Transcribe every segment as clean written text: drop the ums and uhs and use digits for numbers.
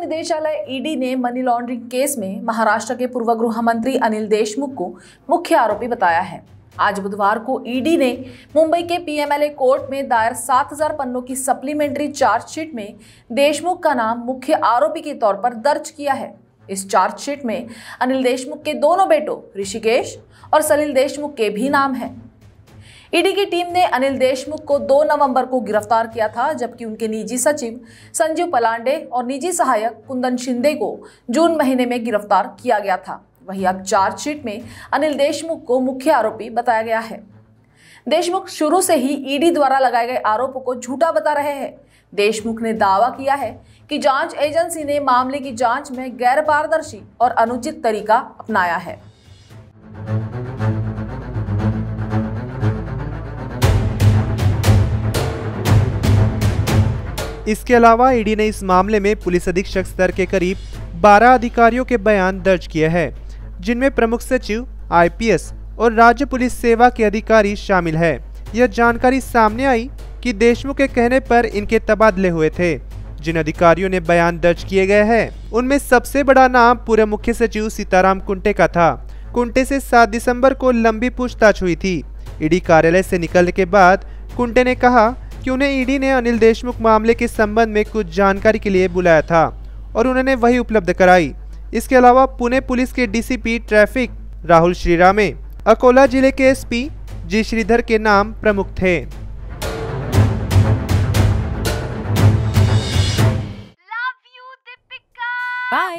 निदेशालय ईडी ने money laundering case में महाराष्ट्र के पूर्व गृह मंत्री अनिल देशमुख को मुख्य आरोपी बताया है। आज बुधवार को ईडी ने मुंबई के पीएमएलए कोर्ट में दायर 7000 पन्नों की सप्लीमेंट्री चार्जशीट में देशमुख का नाम मुख्य आरोपी के तौर पर दर्ज किया है। इस चार्जशीट में अनिल देशमुख के दोनों बेटों ऋषिकेश और सलिल देशमुख के भी नाम हैं। ईडी की टीम ने अनिल देशमुख को 2 नवंबर को गिरफ्तार किया था, जबकि उनके निजी सचिव संजीव पलांडे और निजी सहायक कुंदन शिंदे को जून महीने में गिरफ्तार किया गया था। वहीं अब चार्जशीट में अनिल देशमुख को मुख्य आरोपी बताया गया है। देशमुख शुरू से ही ईडी द्वारा लगाए गए आरोपों को झूठा बता रहे हैं। देशमुख ने दावा किया है कि जांच एजेंसी ने मामले की जांच में गैर पारदर्शी और अनुचित तरीका अपनाया है। इसके अलावा ईडी ने इस मामले में पुलिस अधीक्षक स्तर के करीब 12 अधिकारियों के बयान दर्ज किए हैं, जिनमें प्रमुख सचिव, आईपीएस और राज्य पुलिस सेवा के अधिकारी शामिल है। यह जानकारी सामने आई कि देशमुख के कहने पर इनके तबादले हुए थे। जिन अधिकारियों ने बयान दर्ज किए गए हैं, उनमें सबसे बड़ा नाम पूर्व मुख्य सचिव सीताराम कुंटे का था। कुंटे से 7 दिसंबर को लंबी पूछताछ हुई थी। ईडी कार्यालय से निकलने के बाद कुंटे ने कहा कि उन्हें ईडी ने अनिल देशमुख मामले के संबंध में कुछ जानकारी के लिए बुलाया था और उन्होंने वही उपलब्ध कराई। इसके अलावा पुणे पुलिस के डीसीपी ट्रैफिक राहुल श्रीरामे, अकोला जिले के एसपी जी श्रीधर के नाम प्रमुख थे। बाय।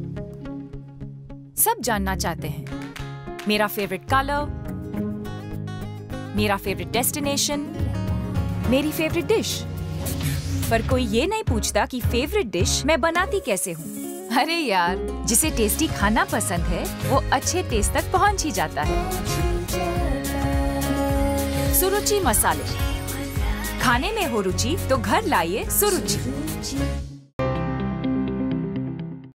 सब जानना चाहते हैं मेरा फेवरेट कलर, मेरा फेवरेट डेस्टिनेशन, मेरी फेवरेट डिश, पर कोई ये नहीं पूछता कि फेवरेट डिश मैं बनाती कैसे हूँ। अरे यार, जिसे टेस्टी खाना पसंद है वो अच्छे टेस्ट तक पहुँच ही जाता है। सुरुचि मसाले, खाने में हो रुचि तो घर लाइए सुरुचि।